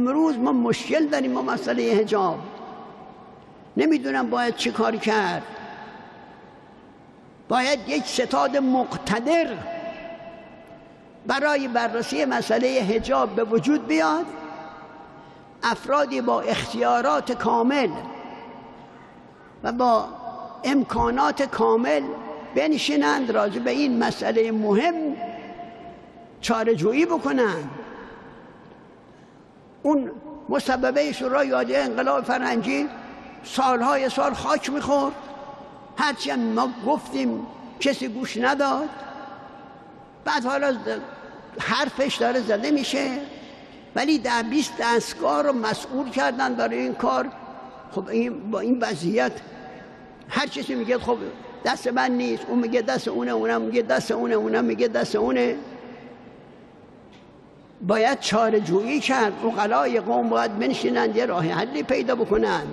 امروز ما مشکل داریم با مسئله حجاب، نمیدونم باید چی کار کرد. باید یک ستاد مقتدر برای بررسی مسئله حجاب به وجود بیاد، افرادی با اختیارات کامل و با امکانات کامل بنشینند راجع به این مسئله مهم چاره‌جویی بکنند. اون مسببه شورای عالی انقلاب فرهنگی سالهای سال خاک میخورد، هرچی هم ما گفتیم کسی گوش نداد. بعد حالا حرفش داره زده میشه، ولی 10-20 دستگاه رو مسئول کردن برای این کار. خب با این وضعیت هر چیزی میگه خب دست من نیست، اون میگه دست اونه، اونم میگه دست اونه، اونم میگه دست اونه. باید چاره جویی کرد. عقلای قوم باید بنشینند یه راه حلی پیدا بکنن.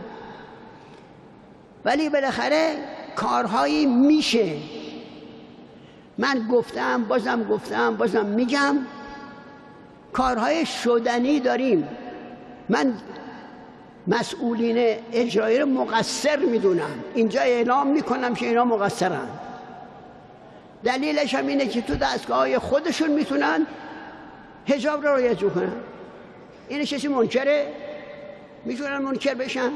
ولی بالاخره کارهایی میشه. من گفتم بازم میگم کارهای شدنی داریم. من مسئولین اجرایی رو مقصر میدونم، اینجا اعلام میکنم که اینا مقصرن. دلیلش هم اینه که تو دستگاه‌های خودشون میتونن حجاب رو رعایت کنن. این کسی منکره؟ میتونن منکر بشن؟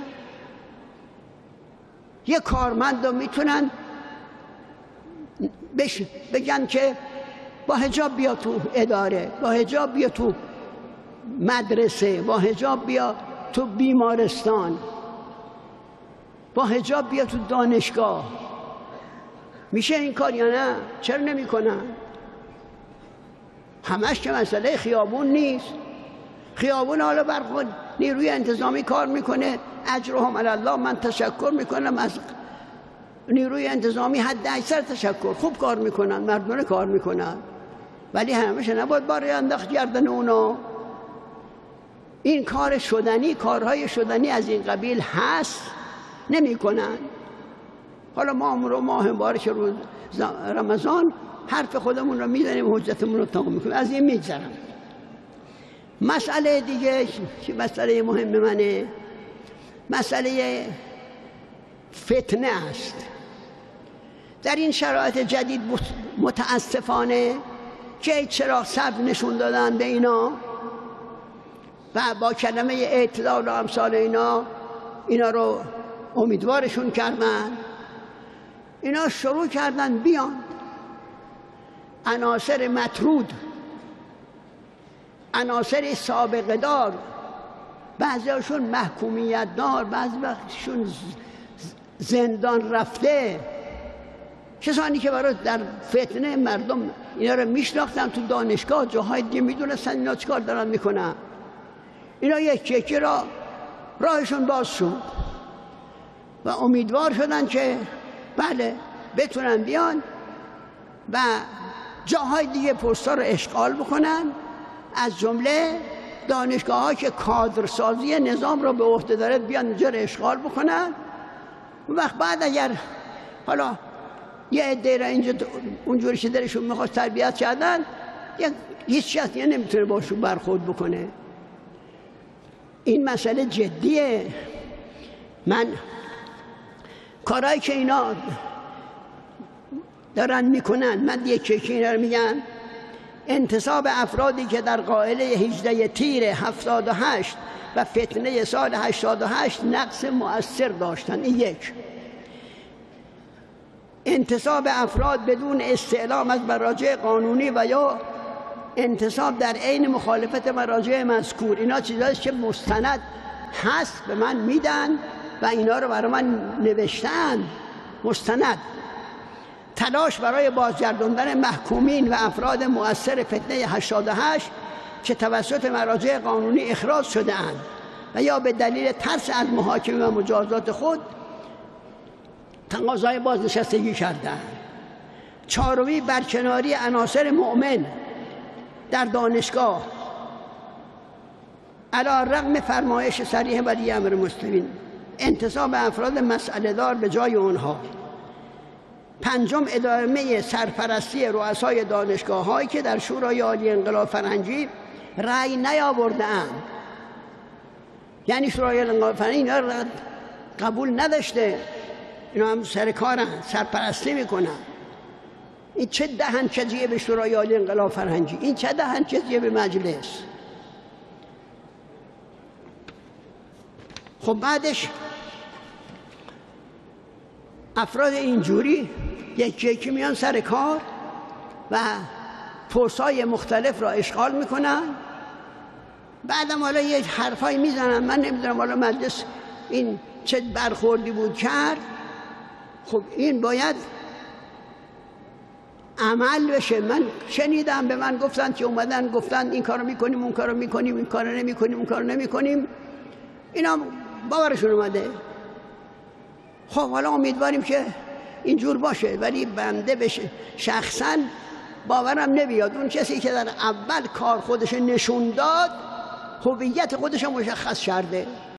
یه کارمند رو میتونن بگن که با حجاب بیا تو اداره، با حجاب بیا تو مدرسه، با حجاب بیا تو بیمارستان، با حجاب بیا تو دانشگاه. میشه این کار یا نه؟ چرا نمی کنن؟ همش که مسئله خیابون نیست. خیابون حالا بر خود نیروی انتظامی کار میکنه، اجرهم علی الله. من تشکر میکنم از نیروی انتظامی، حد اکثر تشکر، خوب کار میکنن، مردونه کار میکنن، ولی همیشه نباید بار انداخت گردن اونا. این کار شدنی، کارهای شدنی از این قبیل هست، نمیکنن. حالا ما ماه مبارک روز رمضان حرف خودمون رو میزنیم، حجتمون رو تمام میکنیم، از این میگذرم. مسئله دیگه که مسئله مهم منه، مسئله فتنه است. در این شرایط جدید متاسفانه که چراغ سبز نشون دادن به اینا و با کلمه اعتدال و امثال اینا رو امیدوارشون کردن. اینا شروع کردن بیان عناصر مطرود، عناصر سابقه دار، بعضیشون محکومیت دار، بعضیشون زندان رفته، کسانی که برای در فتنه مردم اینا رو میشناختن، تو دانشگاه جاهای دیگه میدونستن اینا چیکار دارن میکنن. اینا یکی راهشون باز شد و امیدوار شدن که بله بتونن بیان و جاهای دیگه پستا رو اشغال بکنن، از جمله دانشگاه‌ها که کادرسازی نظام رو به عهده داره بیان اونجا رو اشغال بکنن. اون وقت بعد اگر حالا یه عده را اینجا اونجوری که دلشون میخواد تربیت کردن، هیچ کسی نمیتونه باشون برخورد بکنه. این مسئله جدیه. من کارهایی که اینا دارن میکنن، من یکی اینا رو میگم، انتصاب افرادی که در قائله 18 تیر 78 و فتنه سال 88 نقص مؤثر داشتن. این یک. انتصاب افراد بدون استعلام از مراجع قانونی و یا انتصاب در عین مخالفت مراجع مذکور. اینا چیزاییست که مستند هست، به من میدن و اینا رو برای من نوشتن مستند. تلاش برای بازگرداندن محکومین و افراد مؤثر فتنه 88 که توسط مراجع قانونی اخراج شده اند و یا به دلیل ترس از محاکمه و مجازات خود تقاضای بازنشستگی کردند. چهارمی برکناری عناصر مؤمن در دانشگاه علی رغم فرمایش صریح ولی امر مسلمین، انتصاب افراد مسئله دار به جای آنها. پنجم ادامه سرپرستی رؤسای دانشگاه هایی که در شورای عالی انقلاب فرهنگی رأی نیاورده‌اند یعنی شورای انقلاب فرهنگی اینا رو قبول نداشته، اینا هم سر کارن، سرپرستی میکنن. این چه دهنچزیه به شورای عالی انقلاب فرهنگی، این چه دهنچزیه به مجلس. خب بعدش افراد اینجوری یکی یکی میان سر کار و پست‌های مختلف را اشغال میکنن. بعدم حالا یه حرفایی میزنن، من نمیدونم حالا مجلس این چه برخوردی بود کرد. خب این باید عمل بشه. من شنیدم، به من گفتن که اومدن گفتن این کارو میکنیم، اون کارو میکنیم، این کارو نمیکنیم، اون کارو نمیکنیم. اینا باورشون اومده. خب حالا امیدواریم که اینجور باشه، ولی بنده بشه شخصا باورم نمیاد اون کسی که در اول کار خودش نشون داد هویت خودش مشخص کرده.